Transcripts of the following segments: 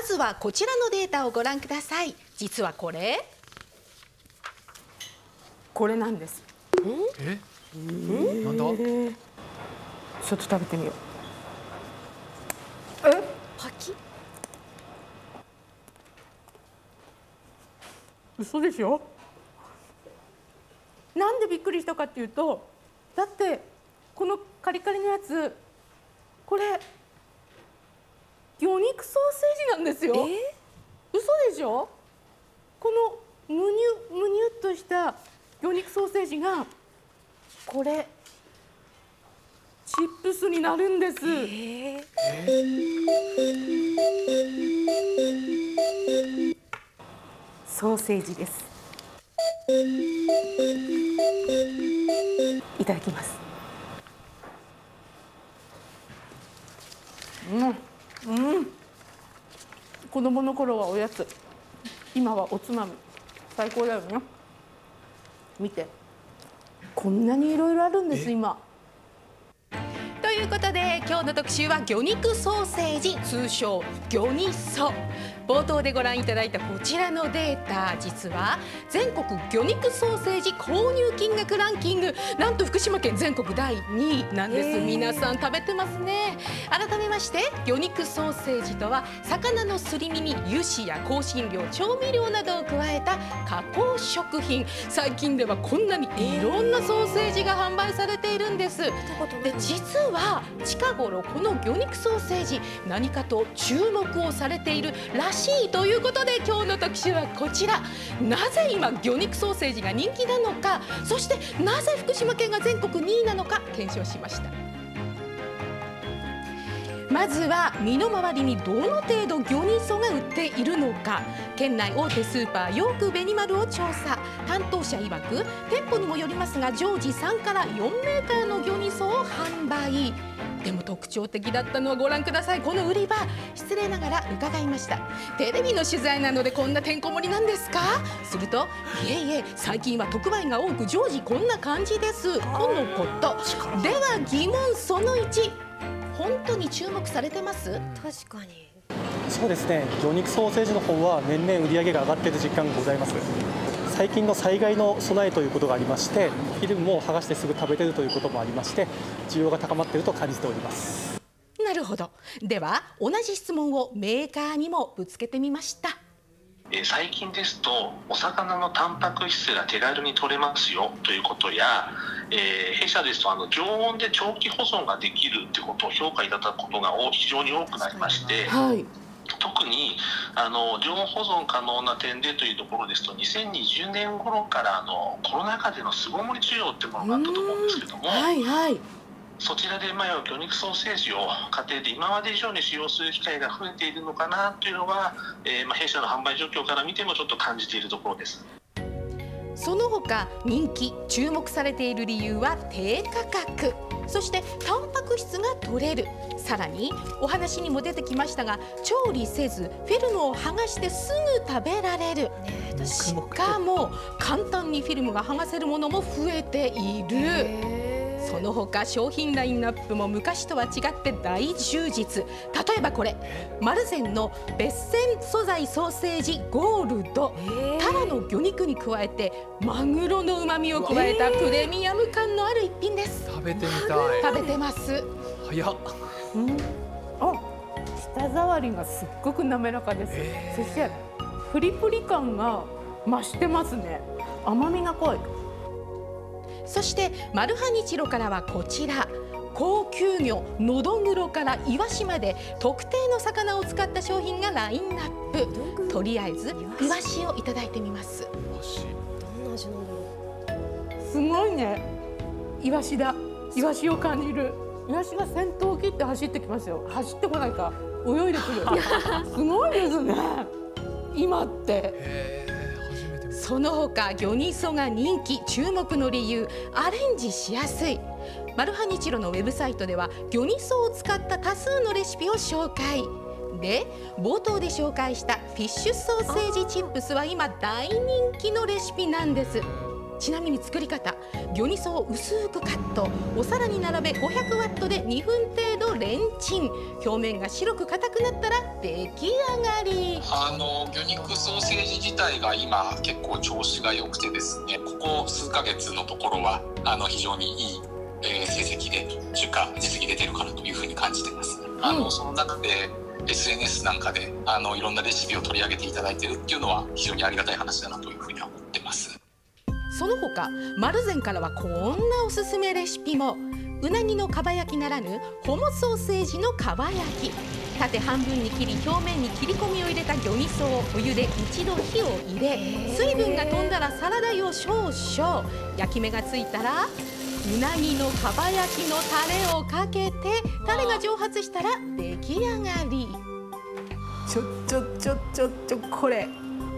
ずはこちらのデータをご覧ください。実はこれなんです。 なんだ？ ちょっと食べてみよう。 パキッ。 嘘でしょ。なんでびっくりしたかっていうと、だってこのカリカリのやつ、これ魚肉ソーセージなんですよ。嘘でしょ。このむにゅむにゅっとした魚肉ソーセージがこれチップスになるんです。ソーセージです。いただきます。子供の頃はおやつ、今はおつまみ。最高だよね。見て、こんなにいろいろあるんです今。 ということで今日の特集は魚肉ソーセージ、通称魚ニソ。冒頭でご覧いただいたこちらのデータ、実は全国魚肉ソーセージ購入金額ランキング、なんと福島県全国第2位なんです。皆さん食べてますね。改めまして魚肉ソーセージとは、魚のすり身に油脂や香辛料、調味料などを加えた加工食品。最近ではこんなにいろんなソーセージが販売されているんです。で、実は近頃この魚肉ソーセージ、何かと注目をされているらしいということで、今日の特集はこちら。なぜ今魚肉ソーセージが人気なのか、そしてなぜ福島県が全国2位なのか検証しました。まずは身の回りにどの程度魚ニソが売っているのか、県内大手スーパーヨークベニマルを調査。担当者曰く、店舗にもよりますが常時3から4メーターの魚ニソを販売。でも特徴的だったのはご覧ください、この売り場。失礼ながら伺いました。テレビの取材なのでこんなてんこ盛りなんですか？すると、いえいえ、最近は特売が多く常時こんな感じですとのこと。では疑問その1、本当に注目されてます？ 確かに。 そうですね、魚肉ソーセージの方は年々売り上げが上がっている実感がございます。最近の災害の備えということがありまして、フィルムも剥がしてすぐ食べれるということもありまして、需要が高まっていると感じております。 なるほど。では同じ質問をメーカーにもぶつけてみました。 最近ですとお魚のタンパク質が手軽に取れますよということや、弊社ですと常温で長期保存ができるということを評価いただくことが非常に多くなりまして、特に常温保存可能な点でというところですと、2020年頃からコロナ禍での巣ごもり需要っていうものがあったと思うんですけども、そちらで魚肉ソーセージを家庭で今まで以上に使用する機会が増えているのかなというのは、弊社の販売状況から見てもちょっと感じているところです。 その他人気、注目されている理由は低価格、そしてタンパク質が取れる、さらにお話にも出てきましたが、調理せずフィルムを剥がしてすぐ食べられる、しかも簡単にフィルムが剥がせるものも増えている。その他商品ラインナップも昔とは違って大充実。例えばこれ、マルゼンの別線素材ソーセージゴールド、タラの魚肉に加えてマグロの旨味を加えたプレミアム感のある一品です。 食べてみたい。 食べてます。 早っ。 舌触りがすっごく滑らかです。そしてプリプリ感が増してますね。甘みが濃い。 そしてマルハニチロからはこちら、高級魚ノドグロからイワシまで特定の魚を使った商品がラインナップ。とりあえずイワシをいただいてみます。 どんな味なんだろう。すごいね。イワシだ。イワシを感じる。イワシが先頭を切って走ってきますよ。走ってこないか、泳いでくる。すごいですね。今って。 その他魚ニソが人気、注目の理由、アレンジしやすい。マルハニチロのウェブサイトでは魚ニソを使った多数のレシピを紹介で、冒頭で紹介したフィッシュソーセージチップスは今大人気のレシピなんです。ちなみに作り方、魚ニソを薄くカット、お皿に並べ500ワットで2分程度度レンチン。表面が白く硬くなったら出来上がり。 魚肉ソーセージ自体が今結構調子が良くてですね、ここ数ヶ月のところは非常にいい、成績で出荷実績出てるかなというふうに感じてます。その中でSNS なんかでいろんなレシピを取り上げていただいているっていうのは非常にありがたい話だなというふうには思ってます。 その他、丸善からはこんなおすすめレシピも。うなぎのかば焼きならぬホモソーセージのかば焼き。縦半分に切り、表面に切り込みを入れた魚味噌をお湯で一度火を入れ、水分が飛んだらサラダ油を少々、焼き目がついたらうなぎのかば焼きのタレをかけて、タレが蒸発したら出来上がり。 これ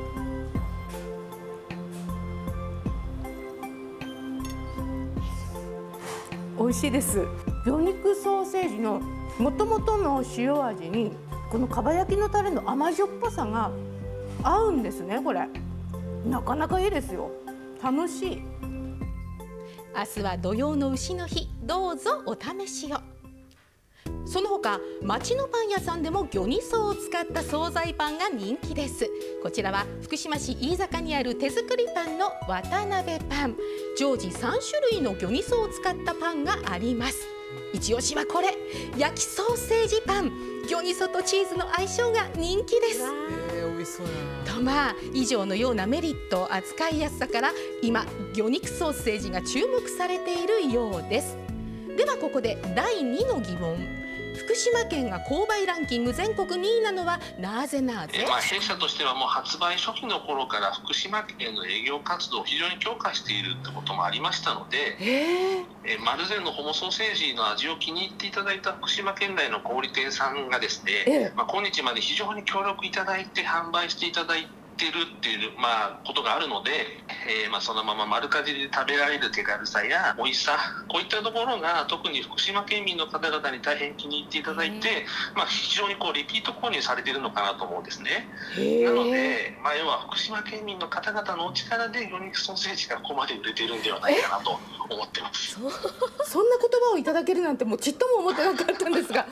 美味しいです。魚肉ソーセージの元々の塩味にこのかば焼きのタレの甘じょっぱさが合うんですね。これなかなかいいですよ。楽しい。 明日は土用の丑の日、どうぞお試しを。その他、町のパン屋さんでも魚味噌を使った惣菜パンが人気です。こちらは福島市飯坂にある手作りパンの渡辺パン。常時3種類の魚味噌を使ったパンがあります。一押しはこれ、焼きソーセージパン。魚味噌とチーズの相性が人気です。 美味しそうやな。 とまあ以上のようなメリット、扱いやすさから今魚肉ソーセージが注目されているようです。ではここで第2の疑問。福島県が購買ランキング全国2位なのはなぜなぜ？ 弊社としてはもう発売初期の頃から福島県の営業活動を非常に強化しているってこともありましたので、丸善のホモソーセージの味を気に入っていただいた福島県内の小売店さんがですね、今日まで非常に協力いただいて販売していただいてるっていうことがあるので、そのまま丸かじりで食べられる手軽さや美味しさ、こういったところが特に福島県民の方々に大変気に入っていただいて、非常にリピート購入されているのかなと思うんですね。なので、要は福島県民の方々のお力で魚肉ソーセージがここまで売れているんではないかなと思ってます。 そんな言葉をいただけるなんてもうちっとも思ってなかったんですが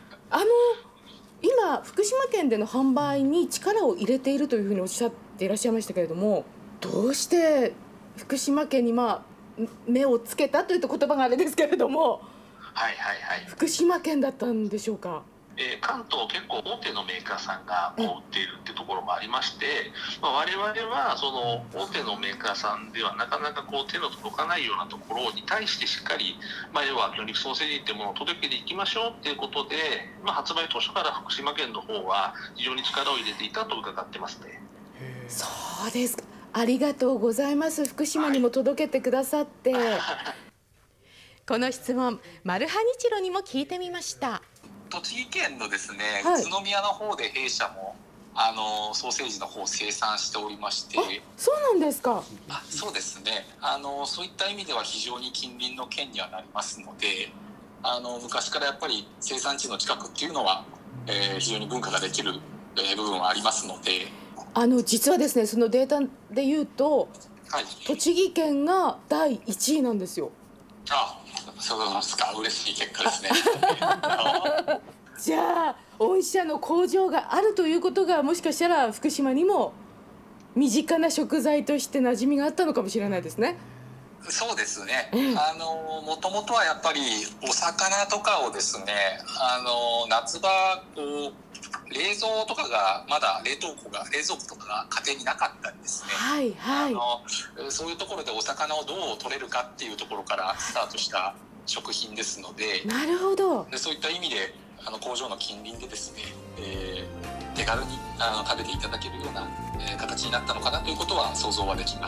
今福島県での販売に力を入れているというふうにおっしゃっていらっしゃいましたけれども、どうして福島県に目をつけたというと言葉があれですけれども、福島県だったんでしょうか？ 関東結構大手のメーカーさんが売っているっていうところもありまして、我々はその大手のメーカーさんではなかなか手の届かないようなところに対してしっかり、要は魚肉ソーセージっていうものを届けていきましょうっていうことで、発売当初から福島県の方は非常に力を入れていたと伺ってますね。 そうですか。ありがとうございます。福島にも届けてくださって、 この質問、マルハニチロにも聞いてみました。 栃木県のですね、宇都宮の方で弊社もソーセージの方を生産しておりまして。 そうなんですか。 そうですね。そういった意味では非常に近隣の県にはなりますので、昔からやっぱり生産地の近くっていうのは、非常に文化ができる、部分はありますので。 実はですね、そのデータで言うと、栃木県が第1位なんですよ。 そうですか。嬉しい結果ですね。 じゃあ御社の工場があるということが、もしかしたら福島にも身近な食材として馴染みがあったのかもしれないですね。 そうですね。もともとはやっぱりお魚とかをですね、夏場冷蔵とかがまだ冷蔵庫とかが家庭になかったんですね。そういうところでお魚をどう取れるかっていうところからスタートした食品ですので。 なるほど。 そういった意味で工場の近隣でですね、手軽に食べていただけるような、形になったのかなということは想像はできます。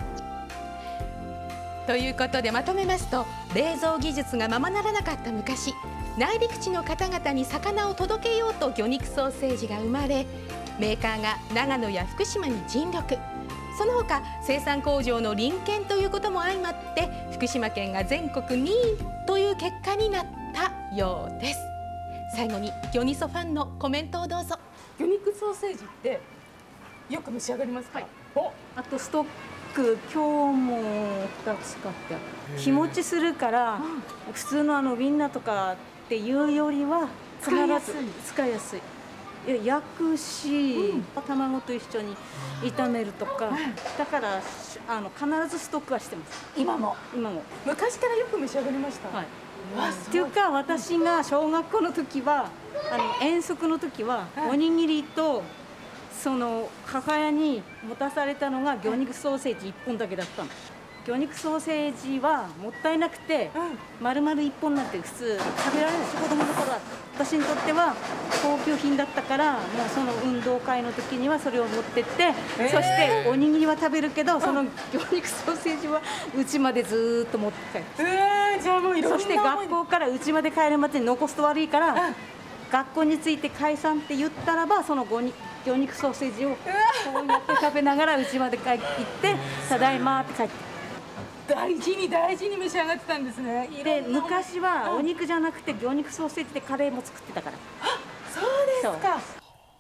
ということでまとめますと、冷蔵技術がままならなかった昔、内陸地の方々に魚を届けようと魚肉ソーセージが生まれ、メーカーが長野や福島に尽力。その他生産工場の隣県ということも相まって、福島県が全国2位という結果になったようです。最後に魚味噌ファンのコメントをどうぞ。 魚肉ソーセージってよく召し上がりますか？ あとストック、今日も2つ買って、日持ちするから、普通のウインナーとかっていうよりは必ず使いやすい。焼くし、卵と一緒に炒めるとか、だから必ずストックはしてます。 今も昔からよく召し上がりました。 はい。っていうか私が小学校の時は遠足の時はおにぎりとその母親に持たされたのが魚肉ソーセージ1本だけだったの。魚肉ソーセージはもったいなくて、丸々1本なんて普通食べられないし、子供の頃は私にとっては高級品だったから、もうその運動会の時にはそれを持ってって、そしておにぎりは食べるけど、その魚肉ソーセージは家までずーっと持って帰る。 じゃあもういろんなそして学校から家まで帰るまでに残すと悪いから、学校について解散って言ったらば、その魚肉ソーセージをこうやって食べながら家まで帰って行ってただいまって帰って。 大事に召し上がってたんですね。 で昔はお肉じゃなくて魚肉ソーセージでカレーも作ってたから。 そうですか。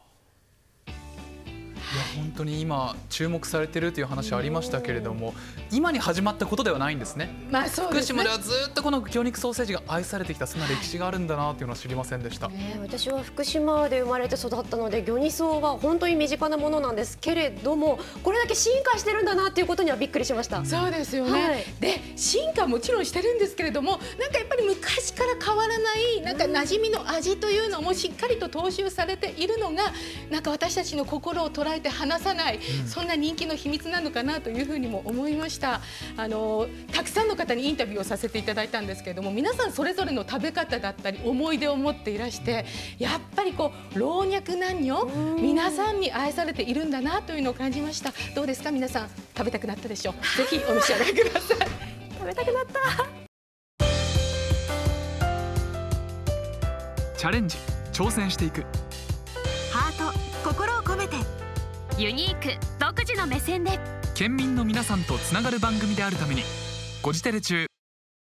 いや本当に今注目されてるという話ありましたけれども、今に始まったことではないんですね。福島ではずっとこの魚肉ソーセージが愛されてきた、そんな歴史があるんだなというのは知りませんでした。 私は福島で生まれて育ったので、魚肉ソーは本当に身近なものなんですけれども、これだけ進化してるんだなっていうことにはびっくりしました。 そうですよね、で進化もちろんしてるんですけれども、なんかやっぱり昔から変わらないなんか馴染みの味というのもしっかりと踏襲されているのが、なんか私たちの心を捉えて離さない、そんな人気の秘密なのかなというふうにも思いました。たくさんの方にインタビューをさせていただいたんですけれども、皆さんそれぞれの食べ方だったり思い出を持っていらして、やっぱりこう老若男女皆さんに愛されているんだなというのを感じました。どうですか皆さん、食べたくなったでしょう。ぜひお召し上がりください。 食べたくなった。 チャレンジ、挑戦していく。 ハート、心を込めてユニーク独自の目線で県民の皆さんとつながる番組であるために、ごじテレ中